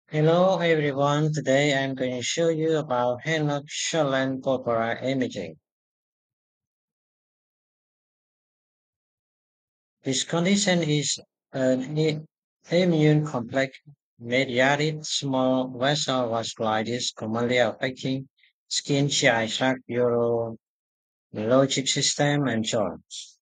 Hello everyone, today I'm going to show you about Henoch-Schönlein-Corpora imaging. This condition is an immune complex mediated small vessel vasculitis commonly affecting skin, GI tract, urologic system, and joints.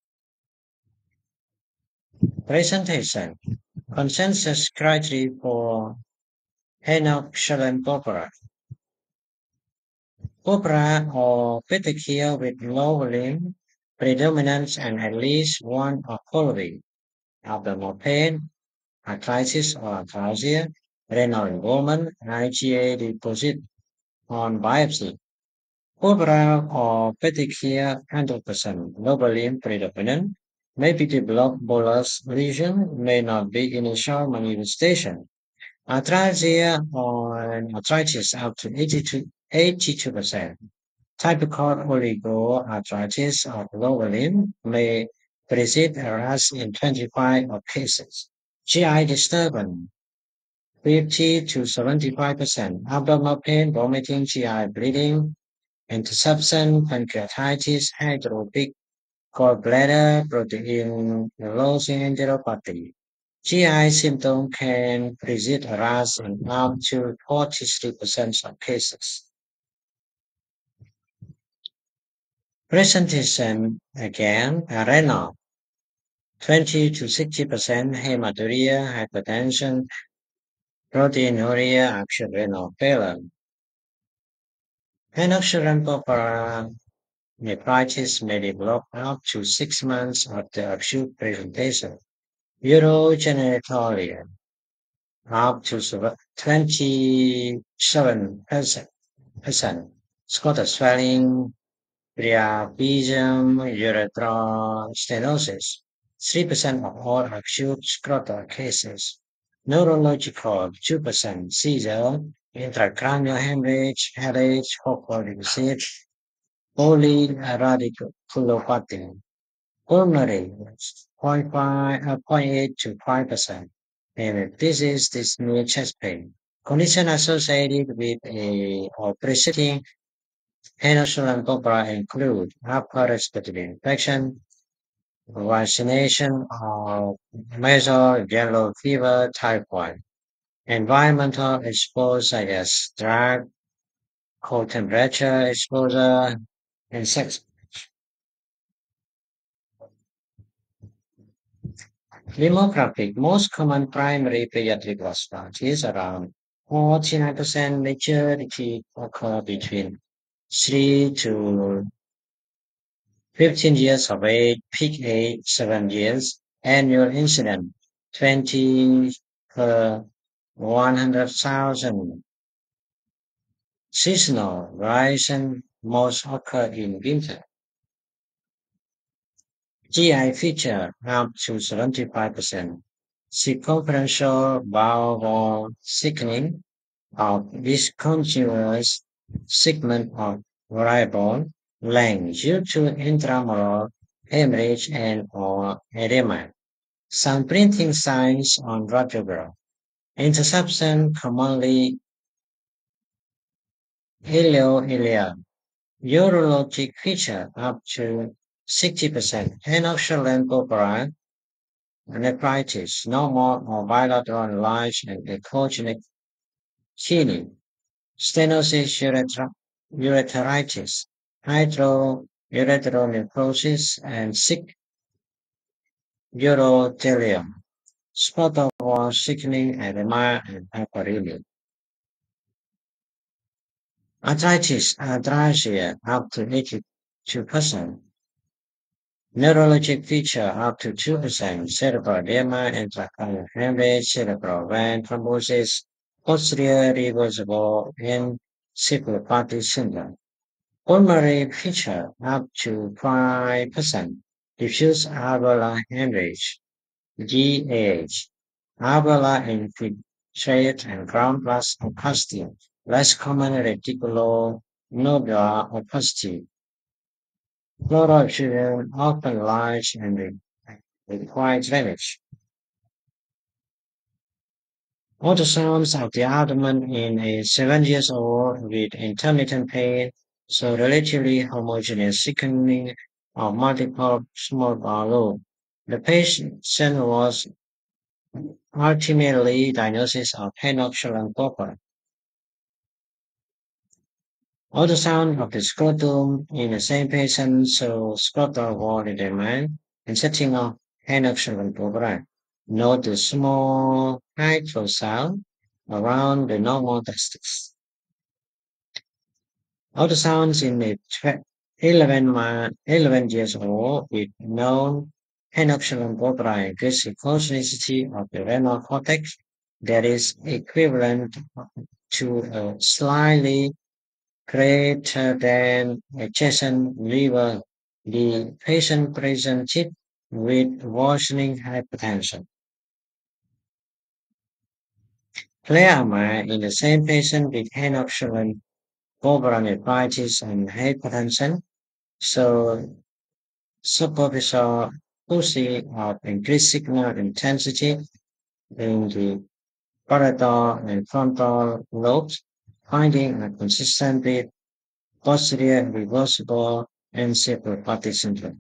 Presentation. Consensus criteria for Henoch-Schönlein-Corpora. Cobra or petechia with low limb predominance and at least one of following: abdominal pain, arthritis or arthralgia, renal involvement, IgA deposit on biopsy. Cobra or petechia 100% lower limb predominant, may be developed bolus lesion, may not be initial manifestation. Arthralgia or arthritis up to 82%. Typical oligoarthritis of lower limb may present as in 25 of cases. GI disturbance 50 to 75%. Abdominal pain, vomiting, GI bleeding, interception, pancreatitis, hydropic gallbladder, protein losing enteropathy. GI symptoms can present as in up to 43% of cases. Presentation again, renal, 20 to 60% hematuria, hypertension, proteinuria, acute renal failure. Henoch-Schönlein nephritis may develop up to 6 months after acute presentation. Urogenitalia, up to 27%. Scottish swelling, priapism, urethral stenosis, 3% of all acute scrotal cases. Neurological, 2%. Seizure, intracranial hemorrhage, headache, focal deficit, polyradiculopathy. Pulmonary, 0.8 to 5%. And this is dyspnea chest pain. Condition associated with a or preceding Henoch cobra include upper respiratory infection, vaccination of measles, yellow fever, typhoid, environmental exposure such as drug, cold temperature exposure, and sex. Demographic, most common primary pediatric vasculitis around 49% maturity occur between 3 to 15 years of age, peak age 7 years, annual incident 20 per 100,000. Seasonal variation most occur in winter. GI feature up to 75%. Circumferential bowel wall thickening of discontinuous segment of variable length due to intramural hemorrhage and or edema. Some printing signs on radiograph. Interception commonly ileoileal. Urologic feature up to 60%. Henoch-Schönlein nephritis, normal or bilateral enlarged and echogenic kidney. Stenosis urethritis, hydroureteronephrosis, and sick urothelium. Spot of wall thickening, edema, and hyperemia. Arthritis, arthralgia, up to 82%. Neurologic feature, up to 2%. Cerebral edema, intracranial hemorrhage, cerebral vein thrombosis, posterior reversible encephalopathy syndrome. Pulmonary feature, up to 5%. Diffuse alveolar hemorrhage, GAH. Alveolar infiltrate and ground glass opacity. Less common reticulonodular opacity. Pleural effusion often large and require drainage. Ultrasounds of the abdomen in a 7 years old with intermittent pain, so relatively homogeneous thickening of multiple small bowel lobe. The patient was ultimately diagnosed of henoxalan corpora. Ultrasound of the scrotum in the same patient shows scrotal wall edema and setting of henoxalan corpora. Note the small hydrocele around the normal testis. Ultrasounds in a 11 years old with known henoxalan corpora increase the consistency of the renal cortex that is equivalent to a slightly greater than adjacent liver. The patient presented with worsening hypertension. Clear in the same patient with henoxalan nephritis and hypertension. So superficial pussy of increased signal intensity in the parietal and frontal lobes, finding a consistently posterior reversible encephalopathy syndrome.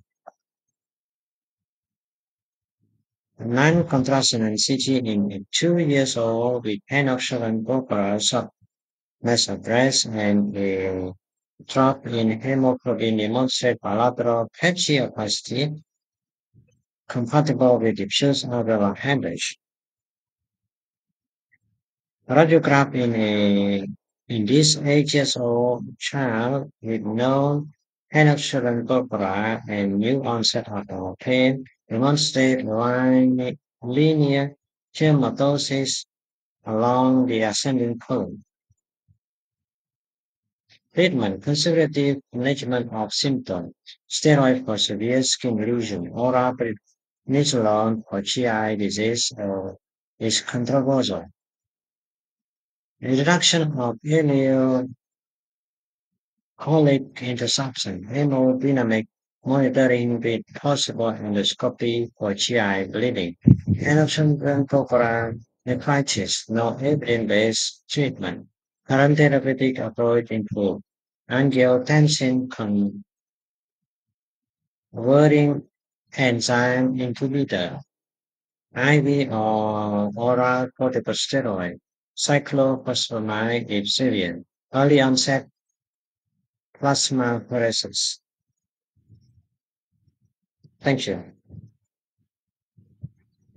Non-contrastional CT in a 2 years old with henoxalan corpora massive breast and a drop in hemoglobin demonstrate bilateral patchy opacity compatible with diffuse alveolar hemorrhage. Radiograph in this 8 years old child with known henoxalan corpora and new onset of pain demonstrate linear dermatosis along the ascending column. Treatment: conservative management of symptoms, steroid for severe skin lesion, oral prednisolone for GI disease is controversial. Introduction of ileocholic interception, hemodynamic monitoring with possible endoscopy for GI bleeding, adoption corporal nephritis, no evidence-based treatment. Current therapeutic approach include angiotensin converting enzyme inhibitor, IV or oral corticosteroid, cyclophosphamide if severe, early onset plasmapheresis. Thank you.